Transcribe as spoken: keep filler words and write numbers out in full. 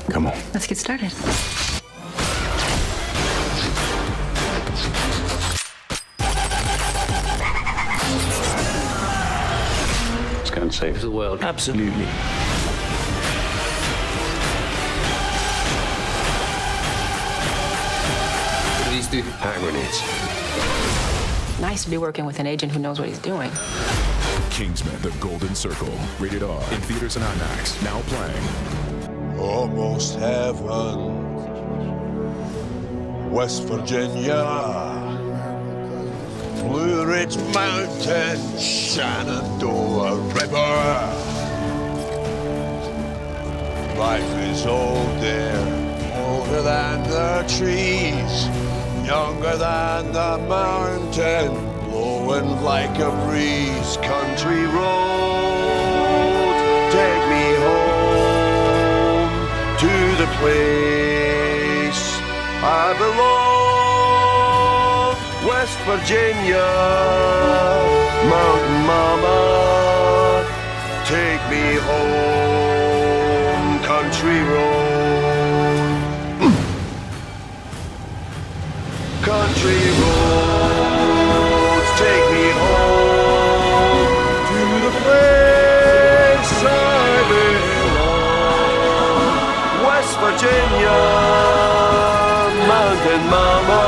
Come on. Let's get started. It's going to save the world. Absolutely. What do these do? Hand grenades. Nice to be working with an agent who knows what he's doing. Kingsman, The Golden Circle. Rated R. In theaters and IMAX. Now playing. Almost heaven. West Virginia. Blue Ridge Mountain. Shenandoah River. Life is old there. Older than the trees. Younger than the mountain, blowing like a breeze. Country road, take me home to the place I belong. West Virginia, Mountain Mama, take me home, country road. Country roads take me home to the place I belong. West Virginia, Mountain Mama.